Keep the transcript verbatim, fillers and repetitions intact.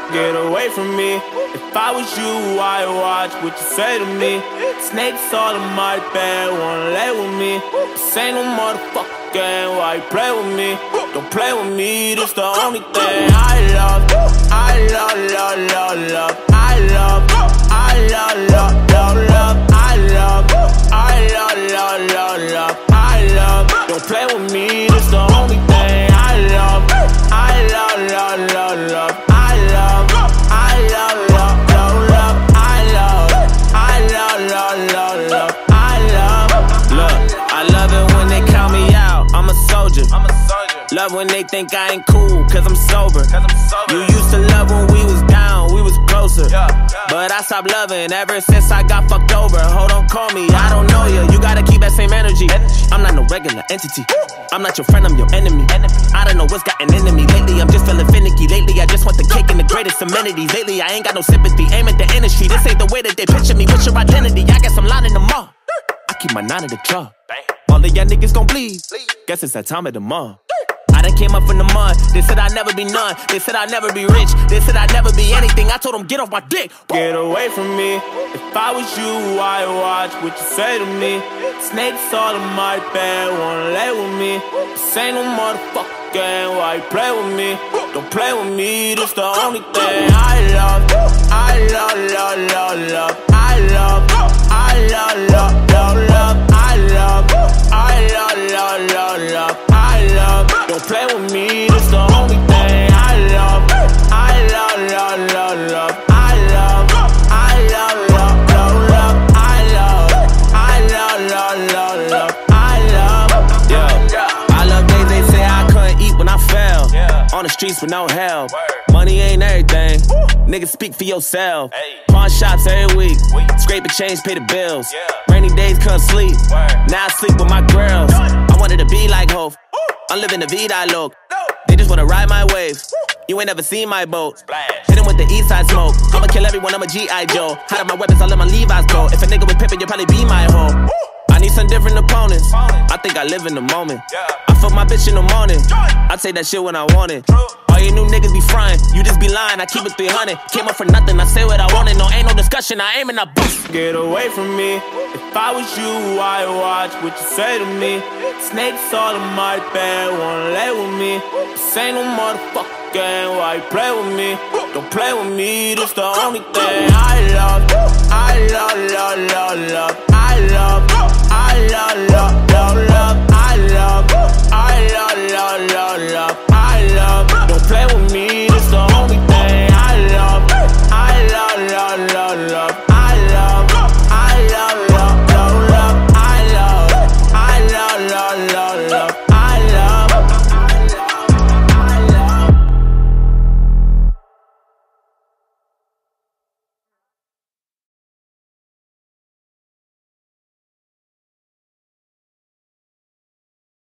Get away from me. If I was you, I'd watch what you say to me. Snakes all in my bed, wanna lay with me. This ain't no motherfucking game, why you play with me? Don't play with me, this the only thing I love. I love, love, love, love. I love, I love, love, love, love. I love, I love, love, love, love. I love, don't play with me, this the only thing I love. I love, love, love, love. I love, I love, love, love, love. I love, I love, love, love, love. I love, look, I love it when they count me out. I'm a soldier. I'm a soldier. Love when they think I ain't cool, cause I'm sober. Cause I'm sober. You used to love when we was down, we was closer. Yeah, yeah. But I stopped loving ever since I got fucked over. Hold on, call me, I don't know you. You gotta keep that same energy. I'm not no regular entity. I'm not your friend, I'm your enemy. I don't know what's gotten into me. Lately, I'm just feeling finicky. Lately, I just want the cake and the greatest amenities. Lately, I ain't got no sympathy. Aim at the industry. This ain't the way that they picture me. What's your identity? I guess I'm lining them up. I keep my nine at the club. All of y'all niggas gon' bleed. Guess it's that time of the month. I done came up from the mud. They said I'd never be none. They said I'd never be rich. They said I'd never be anything. I told them, get off my dick. Get away from me. If I was you, I'd watch what you say to me. Snakes all in my bed, wanna lay with me. This ain't no motherfucking game, why you play with me? Don't play with me, this the only thing I love. I love, love, love, love. I love, I love, love, love, love. I love, I love, love, love, love. I love, don't play with me, this the only thing I love. I love, love, love, love. I love, I love, love, love, love. I love, I love, love, love, love. I love, yeah. I love days they say I couldn't eat when I fell. On the streets with no help. Money ain't everything. Niggas speak for yourself. Pawn shops every week. Scrape a change, pay the bills. Rainy days couldn't sleep. Now I sleep with my girls. I wanted to be like Hov. I'm living the vida loc. They just wanna ride my wave. You ain't never seen my boat. Hit him with the east side smoke. I'ma kill everyone, I'm a G I Joe. Hide up my weapons, I let my Levi's go. If a nigga was pimpin', you'll probably be my hoe. I need some different opponents. I think I live in the moment. I fuck my bitch in the morning. I take that shit when I want it. All you new niggas be frying, you just be lying. I keep it three hundred. Came up for nothing, I say what I wanted. No, ain't no discussion, I aim and I boost. Get away from me. If I was you, I'd watch what you say to me. Snakes all in my bed, wanna lay with me. This ain't no motherfucking game, why you play with me? Don't play with me, this the only thing I love.